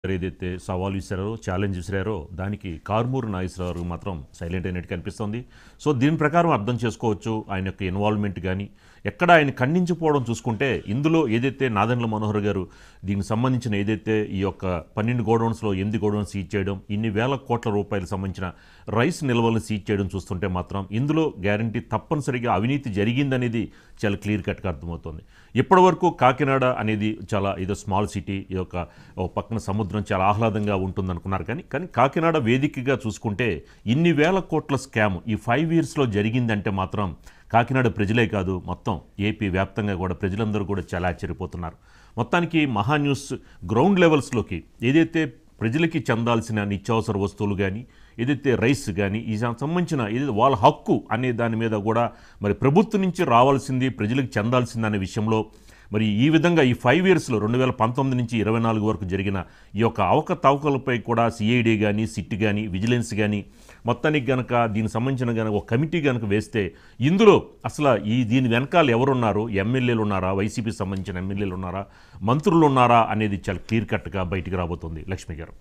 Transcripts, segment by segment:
ఏదైతే సవాల్ విసిరారో ఛాలెంజ్ విసిరారో దానికి కారుమూరి నాగేశ్వరరావు మాత్రం సైలెంట్ అయినట్టు కనిపిస్తుంది. సో దీని ప్రకారం అర్థం చేసుకోవచ్చు ఆయన యొక్క ఇన్వాల్వ్మెంట్ కానీ ఎక్కడ ఆయన ఖండించిపోవడం చూసుకుంటే ఇందులో ఏదైతే నాదెండ్ల మనోహర్ గారు దీనికి సంబంధించిన ఏదైతే ఈ యొక్క 12 గోడౌన్స్లో 8 గోడౌన్స్ సీజ్ చేయడం ఇన్ని వేల కోట్ల రూపాయలకు సంబంధించిన రైస్ నిల్వలను సీజ్ చేయడం చూస్తుంటే మాత్రం ఇందులో గ్యారంటీ తప్పనిసరిగా అవినీతి జరిగిందనేది చాలా క్లియర్ కట్గా అర్థమవుతుంది. ఇప్పటివరకు కాకినాడ అనేది చాలా ఏదో స్మాల్ సిటీ ఈ యొక్క పక్కన సముద్రం చాలా ఆహ్లాదంగా ఉంటుందనుకున్నారు కానీ కాకినాడ వేదికగా చూసుకుంటే ఇన్ని వేల కోట్ల స్కామ్ ఈ 5 ఇయర్స్లో జరిగిందంటే మాత్రం కాకినాడ ప్రజలే కాదు మొత్తం ఏపీ వ్యాప్తంగా కూడా ప్రజలందరూ కూడా చాలా ఆశ్చర్యపోతున్నారు. మొత్తానికి మహాన్యూస్ గ్రౌండ్ లెవెల్స్లోకి ఏదైతే ప్రజలకి చెందాల్సిన నిత్యావసర వస్తువులు కానీ ఏదైతే రైస్ కానీ ఈ సంబంధించిన ఏదైతే వాళ్ళ హక్కు అనే దాని మీద కూడా మరి ప్రభుత్వం నుంచి రావాల్సింది ప్రజలకు చెందాల్సింది అనే విషయంలో మరి ఈ విధంగా ఈ 5 ఇయర్స్లో 2019 నుంచి 24 వరకు జరిగిన ఈ యొక్క అవకతవకలపై కూడా సిఐడి కానీ సిట్ కానీ విజిలెన్స్ కానీ మొత్తానికి కనుక దీనికి సంబంధించిన కనుక ఒక కమిటీ కనుక వేస్తే ఇందులో అసలు దీని వెనకాల ఎవరున్నారు, ఎమ్మెల్యేలు ఉన్నారా, వైసీపీ సంబంధించిన ఎమ్మెల్యేలు ఉన్నారా, మంత్రులు ఉన్నారా అనేది చాలా క్లియర్ కట్గా బయటికి రాబోతుంది. లక్ష్మి గారు.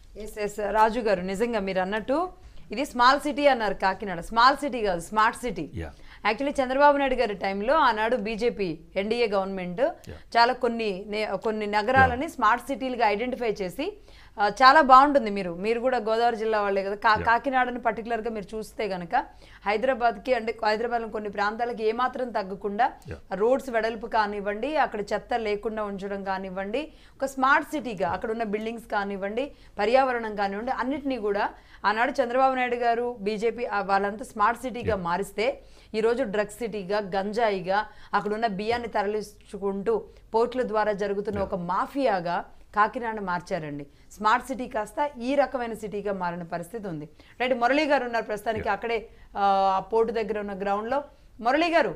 ఎస్ రాజు గారు, నిజంగా మీరు అన్నట్టు ఇది స్మాల్ సిటీ అన్నారు కాకినాడ. స్మాల్ సిటీ కాదు, smart city. Actually Chandrababu Naidu గారి టైంలో ఆనాడు బీజేపీ ఎన్డీఏ గవర్నమెంట్ చాలా కొన్ని నగరాలని స్మార్ట్ సిటీలుగా ఐడెంటిఫై చేసి చాలా బాగుంటుంది. మీరు కూడా గోదావరి జిల్లా వాళ్ళే కదా. కాకినాడని పర్టికులర్గా మీరు చూస్తే కనుక హైదరాబాద్కి అంటే హైదరాబాద్లో కొన్ని ప్రాంతాలకి ఏమాత్రం తగ్గకుండా రోడ్స్ వెడల్పు కానివ్వండి, అక్కడ చెత్త లేకుండా ఉంచడం కానివ్వండి, ఒక స్మార్ట్ సిటీగా అక్కడ ఉన్న బిల్డింగ్స్ కానివ్వండి, పర్యావరణం కానివ్వండి, అన్నిటినీ కూడా ఆనాడు చంద్రబాబు నాయుడు గారు బీజేపీ వాళ్ళంతా స్మార్ట్ సిటీగా మారిస్తే ఈరోజు డ్రగ్స్ సిటీగా, గంజాయిగా, అక్కడున్న బియ్యాన్ని తరలించుకుంటూ పోర్టుల ద్వారా జరుగుతున్న ఒక మాఫియాగా కాకినాడ మార్చారండి. స్మార్ట్ సిటీ కాస్త ఈ రకమైన సిటీగా మారిన పరిస్థితి ఉంది. రైట్, మురళీ గారు ఉన్నారు ప్రస్తుతానికి అక్కడే పోర్టు దగ్గర ఉన్న గ్రౌండ్లో. మురళీ గారు,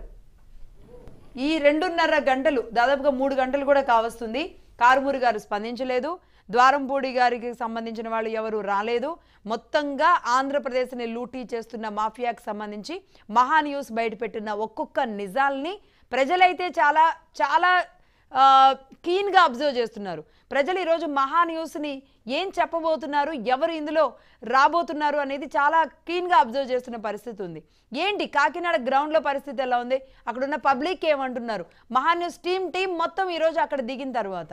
ఈ 2.5 గంటలు దాదాపుగా 3 గంటలు కూడా కావస్తుంది, కారుమూరి గారు స్పందించలేదు, ద్వారంపూడి గారికి సంబంధించిన వాళ్ళు ఎవరు రాలేదు. మొత్తంగా ఆంధ్రప్రదేశ్ని లూటీ చేస్తున్న మాఫియాకి సంబంధించి మహాన్యూస్ బయటపెట్టిన ఒక్కొక్క నిజాల్ని ప్రజలైతే చాలా చాలా కీన్గా అబ్జర్వ్ చేస్తున్నారు. ప్రజలు ఈరోజు మహాన్యూస్ని ఏం చెప్పబోతున్నారు, ఎవరు ఇందులో రాబోతున్నారు అనేది చాలా కీన్గా అబ్జర్వ్ చేస్తున్న పరిస్థితి ఉంది. ఏంటి కాకినాడ గ్రౌండ్లో పరిస్థితి ఎలా ఉంది, అక్కడున్న పబ్లిక్ ఏమంటున్నారు, మహాన్యూస్ టీం మొత్తం ఈరోజు అక్కడ దిగిన తర్వాత?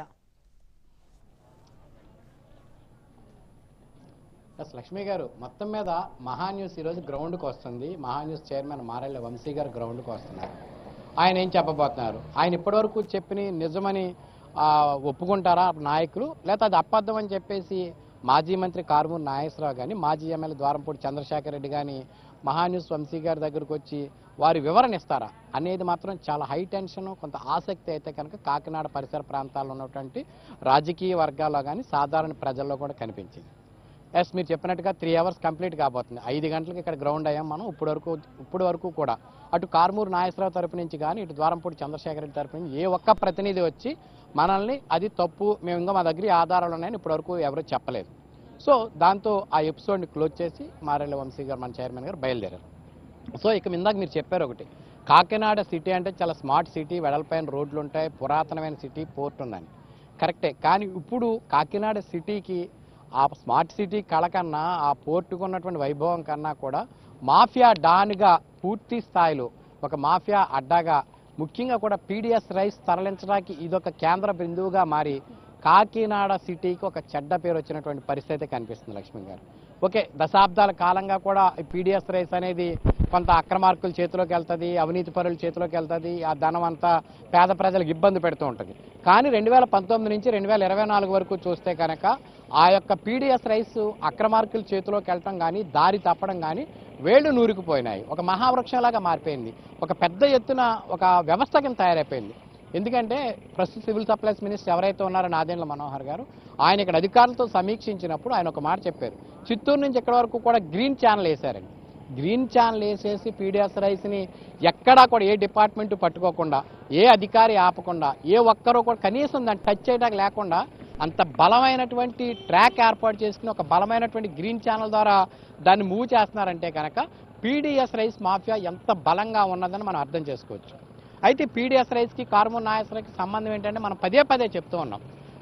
లక్ష్మి గారు, మొత్తం మీద మహాన్యూస్ ఈరోజు గ్రౌండ్కి వస్తుంది. మహాన్యూస్ చైర్మన్ మారెళ్ళ వంశీ గారు గ్రౌండ్కి వస్తున్నారు. ఆయన ఏం చెప్పబోతున్నారు, ఆయన ఇప్పటివరకు చెప్పిన నిజమని ఒప్పుకుంటారా నాయకులు, లేకపోతే అది అబద్ధం అని చెప్పేసి మాజీ మంత్రి కారుమూరి నాగేశ్వరరావు కానీ మాజీ ఎమ్మెల్యే ద్వారంపూడి చంద్రశేఖర్ రెడ్డి కానీ మహాన్యూస్ వంశీ గారి దగ్గరకు వచ్చి వారి వివరణ ఇస్తారా అనేది మాత్రం చాలా హై టెన్షన్, కొంత ఆసక్తి అయితే కనుక కాకినాడ పరిసర ప్రాంతాల్లో ఉన్నటువంటి రాజకీయ వర్గాల్లో కానీ సాధారణ ప్రజల్లో కూడా కనిపించింది. ఎస్, మీరు చెప్పినట్టుగా 3 అవర్స్ కంప్లీట్ కాబోతుంది. 5 గంటలకు ఇక్కడ గ్రౌండ్ అయ్యాం మనం. ఇప్పుడు వరకు కూడా అటు కారుమూరి నాగేశ్వరరావు తరపు నుంచి కానీ ఇటు ద్వారంపూడి చంద్రశేఖర్ రెడ్డి తరపు నుంచి ఏ ఒక్క ప్రతినిధి వచ్చి మనల్ని అది తప్పు, మేము ఇంకా మా దగ్గర ఆధారాలు ఉన్నాయని ఇప్పటివరకు ఎవరు చెప్పలేదు. సో దాంతో ఆ ఎపిసోడ్ని క్లోజ్ చేసి మారెళ్ళ వంశీ గారు మన చైర్మన్ గారు బయలుదేరారు. సో ఇక ఇందాక మీరు చెప్పారు ఒకటి, కాకినాడ సిటీ అంటే చాలా స్మార్ట్ సిటీ, వెడల్పైన రోడ్లు ఉంటాయి, పురాతనమైన సిటీ, పోర్ట్ ఉందని. కరెక్టే, కానీ ఇప్పుడు కాకినాడ సిటీకి ఆ స్మార్ట్ సిటీ కళ కన్నా ఆ పోర్టుకు ఉన్నటువంటి వైభవం కన్నా కూడా మాఫియా డాన్గా పూర్తి స్థాయిలో ఒక మాఫియా అడ్డాగా ముఖ్యంగా కూడా పీడిఎస్ రైస్ తరలించడానికి ఇదొక కేంద్ర బిందువుగా మారి కాకినాడ సిటీకి ఒక చెడ్డ పేరు వచ్చినటువంటి పరిస్థితి కనిపిస్తుంది. లక్ష్మి గారు, ఓకే, దశాబ్దాల కాలంగా కూడా ఈ పీడిఎస్ రైస్ అనేది కొంత అక్రమార్కుల చేతిలోకి వెళ్తుంది, అవినీతి పరుల చేతిలోకి వెళ్తుంది, ఆ ధనం అంతా పేద ప్రజలకు ఇబ్బంది పెడుతూ ఉంటుంది. కానీ 2019 నుంచి 2024 వరకు చూస్తే కనుక ఆ యొక్క పీడిఎస్ రైస్ అక్రమార్కుల చేతిలోకి వెళ్ళటం కానీ దారి తప్పడం కానీ వేళ్లు నూరుకుపోయినాయి. ఒక మహావృక్షంలాగా మారిపోయింది, ఒక పెద్ద ఎత్తున ఒక వ్యవస్థ కింద తయారైపోయింది. ఎందుకంటే ప్రస్తుత సివిల్ సప్లైస్ మినిస్టర్ ఎవరైతే ఉన్నారో నాదెండ్ల మనోహర్ గారు, ఆయన ఇక్కడ అధికారులతో సమీక్షించినప్పుడు ఆయన ఒక మాట చెప్పారు, చిత్తూరు నుంచి ఇక్కడ వరకు కూడా గ్రీన్ ఛానల్ వేశారండి. గ్రీన్ ఛానల్ వేసేసి పీడిఎస్ రైస్ని ఎక్కడా కూడా ఏ డిపార్ట్మెంట్ పట్టుకోకుండా, ఏ అధికారి ఆపకుండా, ఏ ఒక్కరూ కూడా కనీసం దాన్ని టచ్ చేయడానికి లేకుండా అంత బలమైనటువంటి ట్రాక్ ఏర్పాటు చేసుకుని ఒక బలమైనటువంటి గ్రీన్ ఛానల్ ద్వారా దాన్ని మూవ్ చేస్తున్నారంటే కనుక పీడిఎస్ రైస్ మాఫియా ఎంత బలంగా ఉన్నదని మనం అర్థం చేసుకోవచ్చు. అయితే పీడిఎస్ రైస్కి కారుమూరి నాగేశ్వరరావుకి సంబంధం ఏంటంటే మనం పదే చెప్తూ ఉన్నాం.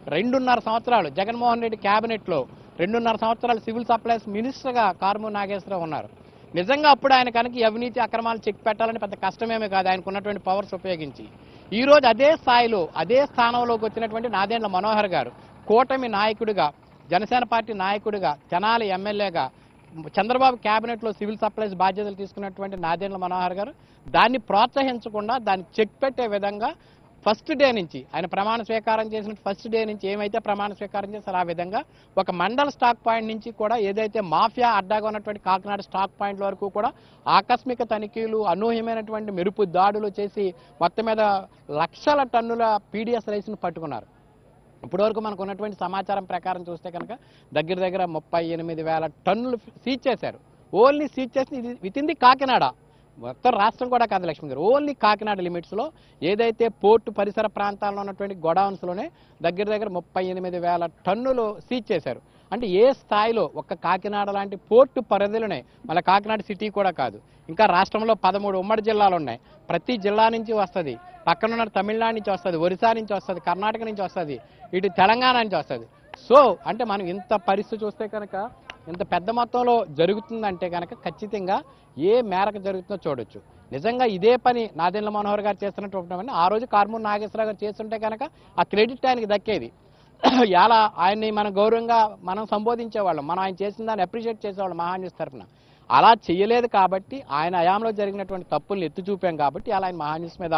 రెండున్నర సంవత్సరాలు జగన్మోహన్ రెడ్డి క్యాబినెట్లో 2.5 సంవత్సరాలు సివిల్ సప్లైస్ మినిస్టర్గా కారుమూరి నాగేశ్వరరావు ఉన్నారు. నిజంగా అప్పుడు ఆయన కనుక ఈ అవినీతి అక్రమాలు చెక్ పెట్టాలని పెద్ద కష్టమేమీ కాదు, ఆయనకు ఉన్నటువంటి పవర్స్ ఉపయోగించి. ఈ రోజు అదే స్థాయిలో అదే స్థానంలోకి వచ్చినటువంటి నాదెండ్ల మనోహర్ గారు కూటమి నాయకుడిగా, జనసేన పార్టీ నాయకుడిగా, తెనాలి ఎమ్మెల్యేగా, చంద్రబాబు క్యాబినెట్లో సివిల్ సప్లైస్ బాధ్యతలు తీసుకున్నటువంటి నాదెండ్ల మనోహర్ గారు దాన్ని ప్రోత్సహించకుండా దాన్ని చెక్ పెట్టే విధంగా ఫస్ట్ డే నుంచి ఆయన ప్రమాణ స్వీకారం చేసిన ఫస్ట్ డే నుంచి ఏమైతే ప్రమాణ స్వీకారం చేస్తారో ఆ విధంగా ఒక మండల స్టాక్ పాయింట్ నుంచి కూడా ఏదైతే మాఫియా అడ్డాగా ఉన్నటువంటి కాకినాడ స్టాక్ పాయింట్ వరకు కూడా ఆకస్మిక తనిఖీలు, అనూహ్యమైనటువంటి మెరుపు దాడులు చేసి మొత్తం మీద లక్షల టన్నుల పీడిఎస్ రైస్ను పట్టుకున్నారు. ఇప్పటి వరకు మనకు ఉన్నటువంటి సమాచారం ప్రకారం చూస్తే కనుక దగ్గర 38,000 టన్నులు సీజ్ చేశారు. ఓన్లీ సీజ్ చేసి ఇది విత్ ఇన్ ది కాకినాడ, మొత్తం రాష్ట్రం కూడా కాదు లక్ష్మి గారు, ఓన్లీ కాకినాడ లిమిట్స్లో ఏదైతే పోర్టు పరిసర ప్రాంతాల్లో ఉన్నటువంటి గోడౌన్స్లోనే దగ్గర 38,000 టన్నులు సీజ్ చేశారు. అంటే ఏ స్థాయిలో ఒక్క కాకినాడ లాంటి పోర్టు పరిధిలోనే, మళ్ళీ కాకినాడ సిటీ కూడా కాదు, ఇంకా రాష్ట్రంలో 13 ఉమ్మడి జిల్లాలు ఉన్నాయి. ప్రతి జిల్లా నుంచి వస్తుంది, పక్కనున్న తమిళనాడు నుంచి వస్తుంది, ఒరిస్సా నుంచి వస్తుంది, కర్ణాటక నుంచి వస్తుంది, ఇటు తెలంగాణ నుంచి వస్తుంది. సో అంటే మనం ఇంత పరిస్థితి చూస్తే కనుక ఇంత పెద్ద మొత్తంలో జరుగుతుందంటే కనుక ఖచ్చితంగా ఏ మేరకు జరుగుతుందో చూడొచ్చు. నిజంగా ఇదే పని నాదెండ్ల మనోహర్ గారు చేస్తున్నట్టు ఆ రోజు కారుమూరి నాగేశ్వరరావు గారు చేస్తుంటే కనుక ఆ క్రెడిట్ ఆయనకి దక్కేది. ఇలా ఆయన్ని మనం గౌరవంగా మనం సంబోధించేవాళ్ళం, మనం ఆయన చేసిన దాన్ని అప్రిషియేట్ చేసేవాళ్ళం మహాన్యూస్ తరఫున. అలా చేయలేదు కాబట్టి, ఆయన హయాంలో జరిగినటువంటి తప్పుల్ని ఎత్తి చూపాం కాబట్టి అలా ఆయన మహాన్యూస్ మీద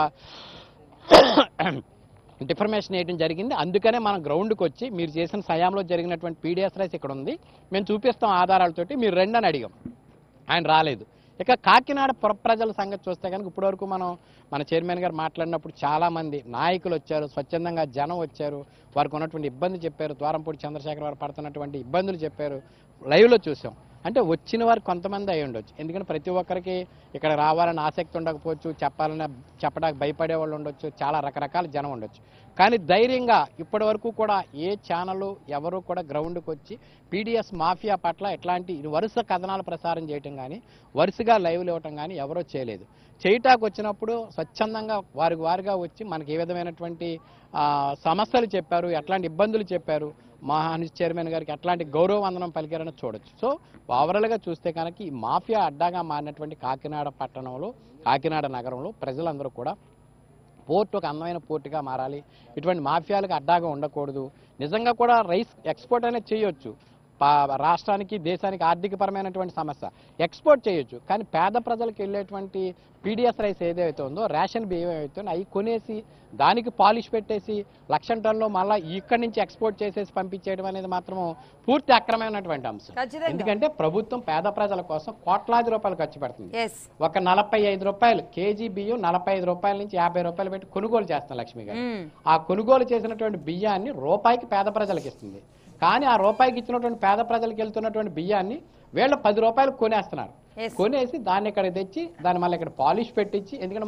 డిఫర్మేషన్ వేయడం జరిగింది. అందుకనే మనం గ్రౌండ్కి వచ్చి మీరు చేసిన హయాంలో జరిగినటువంటి పీడిఎస్ రైస్ ఇక్కడ ఉంది, మేము చూపిస్తాం ఆధారాలతోటి, మీరు రండి అని అడిగాం. ఆయన రాలేదు. ఇక కాకినాడ ప్రజల సంగతి చూస్తే కనుక ఇప్పటివరకు మన చైర్మన్ గారు మాట్లాడినప్పుడు చాలామంది నాయకులు వచ్చారు, స్వచ్ఛందంగా జనం వచ్చారు, వారికి ఉన్నటువంటి ఇబ్బంది చెప్పారు, ద్వారంపూడి చంద్రశేఖర్ వారు పడుతున్నటువంటి ఇబ్బందులు చెప్పారు, లైవ్లో చూసాం. అంటే వచ్చిన వారు కొంతమంది అయి ఉండొచ్చు, ఎందుకంటే ప్రతి ఒక్కరికి ఇక్కడ రావాలని ఆసక్తి ఉండకపోవచ్చు, చెప్పడానికి భయపడే వాళ్ళు ఉండొచ్చు, చాలా రకరకాల జనం ఉండొచ్చు. కానీ ధైర్యంగా ఇప్పటి వరకు కూడా ఏ ఛానల్ ఎవరు కూడా గ్రౌండ్కి వచ్చి పీడిఎస్ మాఫియా పట్ల ఎట్లాంటి వరుస కథనాలు ప్రసారం చేయటం కానీ, వరుసగా లైవ్లు ఇవ్వటం కానీ ఎవరో చేయలేదు. చేయటానికి వచ్చినప్పుడు స్వచ్ఛందంగా వారుగా వచ్చి మనకి ఏ విధమైనటువంటి సమస్యలు చెప్పారు, ఎట్లాంటి ఇబ్బందులు చెప్పారు, మహాన్యూస్ చైర్మన్ గారికి ఎట్లాంటి గౌరవ వందనం పలికారని చూడొచ్చు. సో ఓవరాల్గా చూస్తే కనుక ఈ మాఫియా అడ్డాగా మారినటువంటి కాకినాడ పట్టణంలో, కాకినాడ నగరంలో ప్రజలందరూ కూడా పోర్టు ఒక అందమైన పోర్టుగా మారాలి, ఇటువంటి మాఫియాలకు అడ్డాగా ఉండకూడదు. నిజంగా కూడా రైస్ ఎక్స్పోర్ట్ అనేది చేయొచ్చు, రాష్ట్రానికి దేశానికి ఆర్థికపరమైనటువంటి సమస్య ఎక్స్పోర్ట్ చేయొచ్చు. కానీ పేద ప్రజలకు వెళ్ళేటువంటి పీడిఎస్ రైస్ ఏదైతే ఉందో, రేషన్ బియ్యం ఏదైతే ఉందో అవి కొనేసి దానికి పాలిష్ పెట్టేసి 1,00,000 టన్నులు మళ్ళీ ఇక్కడి నుంచి ఎక్స్పోర్ట్ చేసేసి పంపించేయడం అనేది మాత్రం పూర్తి అక్రమైనటువంటి అంశం. ఎందుకంటే ప్రభుత్వం పేద ప్రజల కోసం కోట్లాది రూపాయలు ఖర్చు పెడుతుంది. ఒక 45 రూపాయలు కేజీ బియ్యం 45 రూపాయల నుంచి 50 రూపాయలు పెట్టి కొనుగోలు చేస్తాం లక్ష్మి గారు. ఆ కొనుగోలు చేసినటువంటి బియ్యాన్ని రూపాయికి పేద ప్రజలకు ఇస్తుంది. కానీ ఆ రూపాయికి ఇచ్చినటువంటి పేద ప్రజలకు వెళ్తున్నటువంటి బియ్యాన్ని వీళ్ళు 10 రూపాయలు కొనేస్తున్నారు. కొనేసి దాన్ని ఇక్కడ తెచ్చి దాన్ని మళ్ళీ ఇక్కడ పాలిష్ పెట్టించి, ఎందుకంటే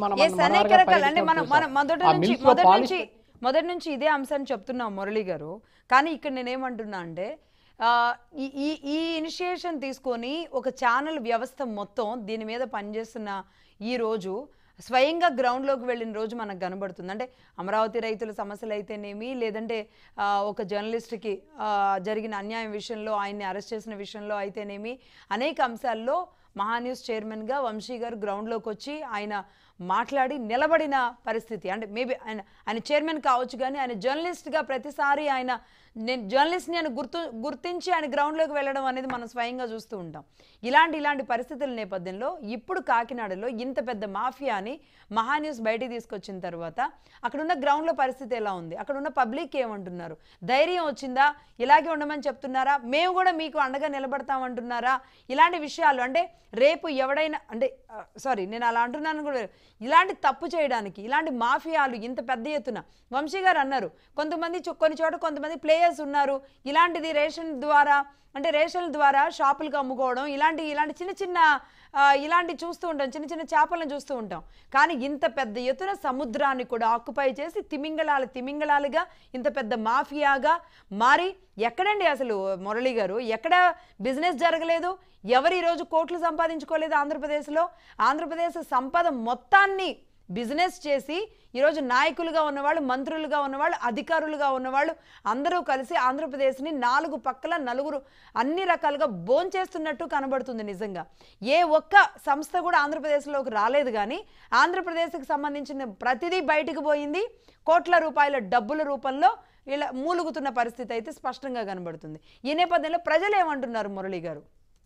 మొదటి నుంచి ఇదే అంశాన్ని చెప్తున్నాం మురళి గారు. కానీ ఇక్కడ నేనేమంటున్నా అంటే ఈ ఇనిషియేషన్ తీసుకొని ఒక ఛానల్ వ్యవస్థ మొత్తం దీని మీద పనిచేస్తున్న ఈ రోజు స్వయంగా గ్రౌండ్లోకి వెళ్ళిన రోజు మనకు కనబడుతుంది. అంటే అమరావతి రైతుల సమస్యలు అయితేనేమి, లేదంటే ఒక జర్నలిస్ట్కి జరిగిన అన్యాయం విషయంలో, ఆయన్ని అరెస్ట్ చేసిన విషయంలో అయితేనేమి, అనేక అంశాల్లో మహాన్యూస్ చైర్మన్గా వంశీ గారు గ్రౌండ్లోకి వచ్చి ఆయన మాట్లాడి నిలబడిన పరిస్థితి. అంటే మేబీ ఆయన చైర్మన్ కావచ్చు, కానీ ఆయన జర్నలిస్ట్గా ప్రతిసారి నేను జర్నలిస్ట్ని అని గుర్తించి ఆయన గ్రౌండ్లోకి వెళ్ళడం అనేది మనం స్వయంగా చూస్తూ ఉంటాం. ఇలాంటి పరిస్థితుల నేపథ్యంలో ఇప్పుడు కాకినాడలో ఇంత పెద్ద మాఫియాని మహాన్యూస్ బయటికి తీసుకొచ్చిన తర్వాత అక్కడున్న గ్రౌండ్లో పరిస్థితి ఎలా ఉంది, అక్కడున్న పబ్లిక్ ఏమంటున్నారు, ధైర్యం వచ్చిందా, ఇలాగే ఉండమని చెప్తున్నారా, మేము కూడా మీకు అండగా నిలబడతామంటున్నారా, ఇలాంటి విషయాలు. అంటే రేపు ఎవడైనా నేను అలా అంటున్నాను కూడా, ఇలాంటి తప్పు చేయడానికి ఇలాంటి మాఫియాలు ఇంత పెద్ద ఎత్తున వంశీ గారు అన్నారు, కొన్ని చోట కొంతమంది ప్లేయర్స్ ఉన్నారు, ఇలాంటిది రేషన్ ద్వారా షాపులకు అమ్ముకోవడం, ఇలాంటి చిన్న ఇలాంటి చూస్తూ ఉంటాం, చిన్న చేపలను చూస్తూ ఉంటాం. కానీ ఇంత పెద్ద ఎత్తున సముద్రాన్ని కూడా ఆక్యుపై చేసి తిమింగళాలుగా ఇంత పెద్ద మాఫియాగా మారి, ఎక్కడండి అసలు మురళి గారు, ఎక్కడ బిజినెస్ జరగలేదు, ఎవరు ఈరోజు కోట్లు సంపాదించుకోలేదు ఆంధ్రప్రదేశ్ సంపద మొత్తాన్ని బిజినెస్ చేసి ఈరోజు నాయకులుగా ఉన్నవాళ్ళు, మంత్రులుగా ఉన్నవాళ్ళు, అధికారులుగా ఉన్నవాళ్ళు అందరూ కలిసి ఆంధ్రప్రదేశ్ని 4 పక్కల నలుగురు అన్ని రకాలుగా భోంచేస్తున్నట్టు కనబడుతుంది. నిజంగా ఏ ఒక్క సంస్థ కూడా ఆంధ్రప్రదేశ్లోకి రాలేదు, కానీ ఆంధ్రప్రదేశ్కి సంబంధించిన ప్రతిదీ బయటకు పోయింది. కోట్ల రూపాయల డబ్బుల రూపంలో ఇలా మూలుగుతున్న పరిస్థితి అయితే స్పష్టంగా కనబడుతుంది. ఈ నేపథ్యంలో ప్రజలు ఏమంటున్నారు మురళి గారు?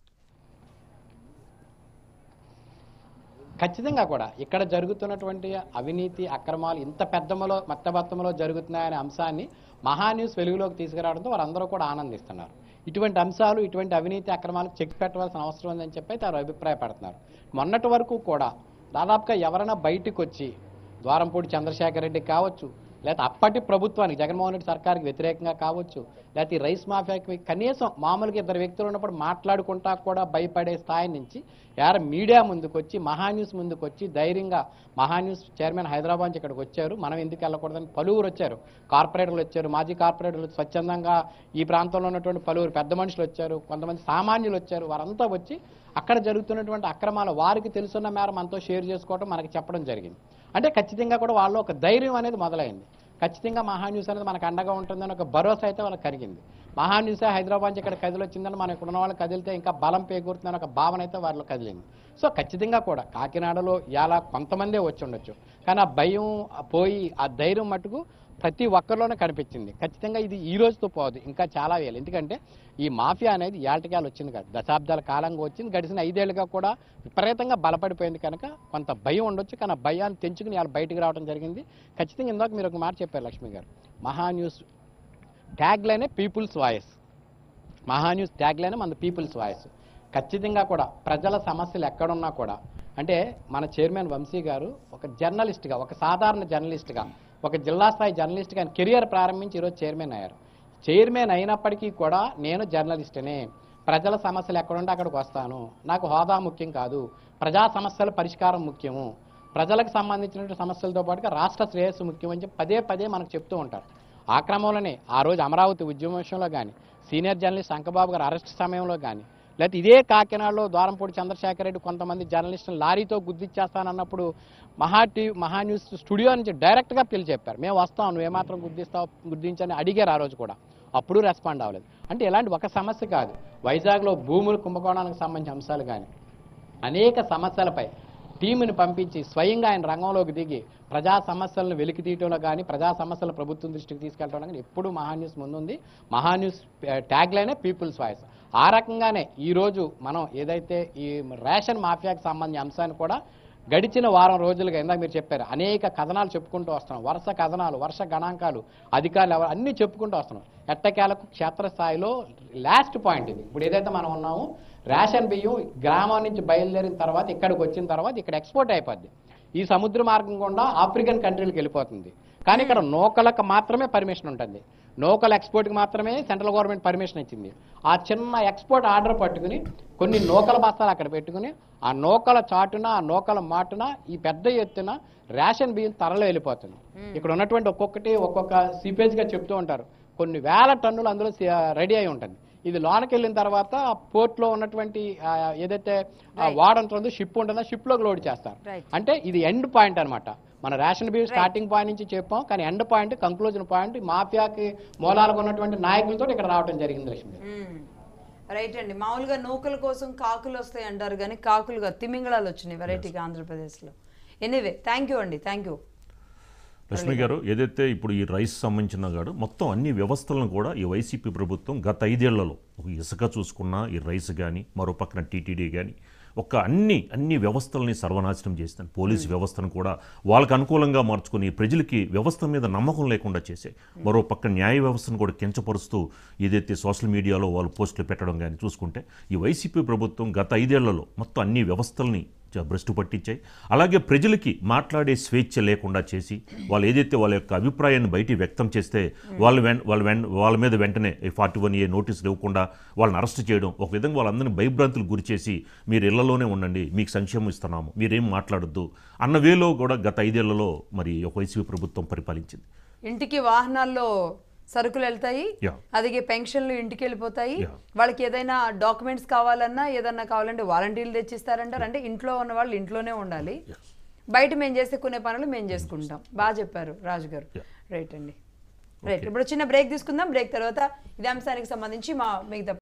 ఖచ్చితంగా కూడా ఇక్కడ జరుగుతున్నటువంటి అవినీతి అక్రమాలు ఇంత మొత్తమొత్తంలో జరుగుతున్నాయనే అంశాన్ని మహాన్యూస్ వెలుగులోకి తీసుకురావడంతో వారందరూ కూడా ఆనందిస్తున్నారు. ఇటువంటి అంశాలు, ఇటువంటి అవినీతి అక్రమాలకు చెక్ పెట్టవలసిన అవసరం ఉందని చెప్పి వారు అభిప్రాయపడుతున్నారు. మొన్నటి వరకు కూడా దాదాపుగా ఎవరైనా బయటకు వచ్చి ద్వారంపూడి చంద్రశేఖర్ రెడ్డి కావచ్చు, లేకపోతే అప్పటి ప్రభుత్వానికి జగన్మోహన్ రెడ్డి సర్కార్కి వ్యతిరేకంగా కావచ్చు, లేకపోతే ఈ రైస్ మాఫియాకి కనీసం మామూలుగా 2 వ్యక్తులు ఉన్నప్పుడు మాట్లాడుకుంటా కూడా భయపడే స్థాయి నుంచి మీడియా ముందుకు వచ్చి, మహాన్యూస్ ముందుకు వచ్చి ధైర్యంగా మహాన్యూస్ చైర్మన్ హైదరాబాద్ నుంచి ఇక్కడికి వచ్చారు. మనం ఎందుకు వెళ్ళకూడదని పలువురు వచ్చారు. కార్పొరేటర్లు వచ్చారు, మాజీ కార్పొరేటర్లు, స్వచ్ఛందంగా ఈ ప్రాంతంలో ఉన్నటువంటి పలువురు పెద్ద మనుషులు వచ్చారు, కొంతమంది సామాన్యులు వచ్చారు. వారంతా వచ్చి అక్కడ జరుగుతున్నటువంటి అక్రమాలు వారికి తెలుసున్న మేర మనతో షేర్ చేసుకోవడం, మనకి చెప్పడం జరిగింది. అంటే ఖచ్చితంగా కూడా వాళ్ళు ఒక ధైర్యం అనేది మొదలైంది. ఖచ్చితంగా మహాన్యూస్ అనేది మనకు అండగా ఉంటుందని ఒక భరోసా అయితే వాళ్ళకి కలిగింది. మహాన్యూసే హైదరాబాద్ నుంచి ఇక్కడ కదిలి వచ్చిందని, మనం ఇక్కడ ఉన్న వాళ్ళు కదిలితే ఇంకా బలం పేకూరుతుందని ఒక భావన అయితే వారిలో కదిలింది. సో ఖచ్చితంగా కూడా కాకినాడలో ఇలా కొంతమందే వచ్చి ఉండొచ్చు, కానీ ఆ భయం పోయి ఆ ధైర్యం మటుకు ప్రతి ఒక్కరిలోనే కనిపించింది. ఖచ్చితంగా ఇది ఈ రోజుతో పోదు, ఇంకా చాలా వేలు. ఎందుకంటే ఈ మాఫియా అనేది ఏటకాలు వచ్చింది కాదు, దశాబ్దాల కాలంగా వచ్చింది. గడిచిన 5 ఏళ్ళుగా కూడా విపరీతంగా బలపడిపోయింది కనుక కొంత భయం ఉండొచ్చు, కానీ ఆ భయాన్ని తెంచుకుని వాళ్ళు బయటకు రావడం జరిగింది. ఖచ్చితంగా ఇందాక మీరు ఒక మాట చెప్పారు లక్ష్మి గారు, మహాన్యూస్ ట్యాగ్ లైనే పీపుల్స్ వాయిస్. మహాన్యూస్ ట్యాగ్ లైనే మన పీపుల్స్ వాయిస్. ఖచ్చితంగా కూడా ప్రజల సమస్యలు ఎక్కడున్నా కూడా, అంటే మన చైర్మన్ వంశీ గారు ఒక జర్నలిస్ట్గా, ఒక సాధారణ జర్నలిస్ట్గా, ఒక జిల్లా స్థాయి జర్నలిస్ట్గా కెరియర్ ప్రారంభించి ఈరోజు చైర్మన్ అయ్యారు. చైర్మన్ అయినప్పటికీ కూడా నేను జర్నలిస్ట్నే, ప్రజల సమస్యలు ఎక్కడుంటే అక్కడికి వస్తాను, నాకు హోదా ముఖ్యం కాదు, ప్రజా సమస్యల పరిష్కారం ముఖ్యము, ప్రజలకు సంబంధించిన సమస్యలతో పాటుగా రాష్ట్ర శ్రేయస్సు ముఖ్యం అని చెప్పి పదే మనకు చెప్తూ ఉంటారు. ఆ క్రమంలోనే ఆ రోజు అమరావతి ఉద్యమ విషయంలో కానీ, సీనియర్ జర్నలిస్ట్ అంకబాబు గారు అరెస్ట్ సమయంలో కానీ, లేకపోతే ఇదే కాకినాడలో ద్వారంపూడి చంద్రశేఖర్ రెడ్డి కొంతమంది జర్నలిస్టులు లారీతో గుద్దిచ్చేస్తానన్నప్పుడు మహాన్యూస్ స్టూడియో నుంచి డైరెక్ట్గా పిలిచి చెప్పారు, మేము వస్తాం, నువ్వేమాత్రం గుద్దించని అడిగారు. ఆ రోజు కూడా అప్పుడు రెస్పాండ్ అవ్వలేదు. అంటే ఇలాంటి ఒక సమస్య కాదు, వైజాగ్లో భూములు కుంభకోణానికి సంబంధించిన అంశాలు కానీ అనేక సమస్యలపై టీముని పంపించి స్వయంగా ఆయన రంగంలోకి దిగి ప్రజా సమస్యలను వెలికి తీయటంలో కానీ, ప్రజా సమస్యలు ప్రభుత్వం దృష్టికి తీసుకెళ్ళడంలో కానీ ఎప్పుడు మహాన్యూస్ ముందుంది. మహాన్యూస్ ట్యాగ్ లైనే పీపుల్స్ వాయిస్. ఆ రకంగానే ఈరోజు మనం ఏదైతే ఈ రేషన్ మాఫియాకి సంబంధించిన అంశాన్ని కూడా గడిచిన వారం రోజులుగా ఇందాక మీరు చెప్పారు, అనేక కథనాలు చెప్పుకుంటూ వస్తున్నాం. వరుస కథనాలు, వరుస గణాంకాలు, అధికారులు ఎవరు అన్నీ చెప్పుకుంటూ వస్తున్నాం. ఎట్టకేలకు క్షేత్రస్థాయిలో లాస్ట్ పాయింట్ ఇది. ఇప్పుడు ఏదైతే మనం ఉన్నామో రేషన్ బియ్యం గ్రామం నుంచి బయలుదేరిన తర్వాత ఇక్కడికి వచ్చిన తర్వాత ఇక్కడ ఎక్స్పోర్ట్ అయిపోద్ది. ఈ సముద్ర మార్గం గుండా ఆఫ్రికన్ కంట్రీలకు వెళ్ళిపోతుంది. కానీ ఇక్కడ నూకలకు మాత్రమే పర్మిషన్ ఉంటుంది. నూకల ఎక్స్పోర్ట్కి మాత్రమే సెంట్రల్ గవర్నమెంట్ పర్మిషన్ ఇచ్చింది. ఆ చిన్న ఎక్స్పోర్ట్ ఆర్డర్ పట్టుకుని కొన్ని నూకల బస్తాలు అక్కడ పెట్టుకుని ఆ నూకల చాటున, ఆ నూకల మాటున ఈ పెద్ద ఎత్తున రేషన్ బియ్యం తరలో వెళ్ళిపోతుంది. ఇక్కడ ఉన్నటువంటి ఒక్కొక్క సీపేజ్గా చెప్తూ ఉంటారు, కొన్ని వేల టన్నులు అందులో రెడీ అయి ఉంటుంది. ఇది లోనకి వెళ్ళిన తర్వాత పోర్ట్లో ఉన్నటువంటి ఏదైతే వాడ ఉంటుందో, షిప్ ఉంటుందో, షిప్లోకి లోడ్ చేస్తారు. అంటే ఇది ఎండ్ పాయింట్ అనమాట. మన రేషన్ బిల్ స్టార్టింగ్ పాయింట్ నుంచి చెప్పాం, కానీ ఎండ్ పాయింట్, కంక్లూజన్ పాయింట్ మాఫియాకి మూలాలకు ఉన్నటువంటి నాయకులతో ఇక్కడ రావడం జరిగింది. లక్ష్మి రైట్ అండి. మామూలుగా నూకల కోసం కాకులు వస్తాయి అంటారు, కానీ కాకులుగా తిమింగళాలు వచ్చినాయి వెరైటీగా ఆంధ్రప్రదేశ్లో. ఎనీవే థ్యాంక్ యూ అండి, థ్యాంక్ యూ. లక్ష్మి గారు, ఏదైతే ఇప్పుడు ఈ రైస్ సంబంధించిన గాడు మొత్తం అన్ని వ్యవస్థలను కూడా ఈ వైసీపీ ప్రభుత్వం గత 5 ఏళ్లలో ఇసుక చూసుకున్నా, ఈ రైస్ కానీ, మరో పక్కన టీటీడీ కానీ, అన్ని వ్యవస్థలని సర్వనాశనం చేస్తాను. పోలీసు వ్యవస్థను కూడా వాళ్ళకు అనుకూలంగా మార్చుకుని ప్రజలకి వ్యవస్థ మీద నమ్మకం లేకుండా చేసే, మరో పక్క న్యాయ వ్యవస్థను కూడా కించపరుస్తూ ఏదైతే సోషల్ మీడియాలో వాళ్ళు పోస్టులు పెట్టడం కానీ చూసుకుంటే, ఈ వైసీపీ ప్రభుత్వం గత 5 ఏళ్లలో మొత్తం అన్ని వ్యవస్థల్ని భ్రష్టు పట్టించాయి. అలాగే ప్రజలకి మాట్లాడే స్వేచ్ఛ లేకుండా చేసి, వాళ్ళు ఏదైతే వాళ్ళ యొక్క అభిప్రాయాన్ని బయట వ్యక్తం చేస్తే వాళ్ళ మీద వెంటనే 41A నోటీసులు ఇవ్వకుండా వాళ్ళని అరెస్ట్ చేయడం, ఒక విధంగా వాళ్ళందరినీ భయభ్రాంతులు గురి చేసి మీరు ఇళ్లలోనే ఉండండి, మీకు సంక్షేమం ఇస్తున్నాము, మీరేం మాట్లాడొద్దు అన్న వేలో కూడా గత 5 ఏళ్లలో మరి వైసీపీ ప్రభుత్వం పరిపాలించింది. ఇంటికి వాహనాల్లో సరుకులు వెళ్తాయి, అదిగే పెన్షన్లు ఇంటికి వెళ్ళిపోతాయి. వాళ్ళకి ఏదైనా డాక్యుమెంట్స్ కావాలన్నా, ఏదన్నా కావాలంటే వాలంటీర్లు తెచ్చిస్తారంటారు. అంటే ఇంట్లో ఉన్న వాళ్ళు ఇంట్లోనే ఉండాలి. బయట మేము చేసే కొన్ని పనులు మేము చేసుకుంటాం. బాగా చెప్పారు రాజు గారు. రైట్ అండి, రైట్. ఇప్పుడు చిన్న బ్రేక్ తీసుకుందాం. బ్రేక్ తర్వాత ఇదే అంశానికి సంబంధించి మిగతా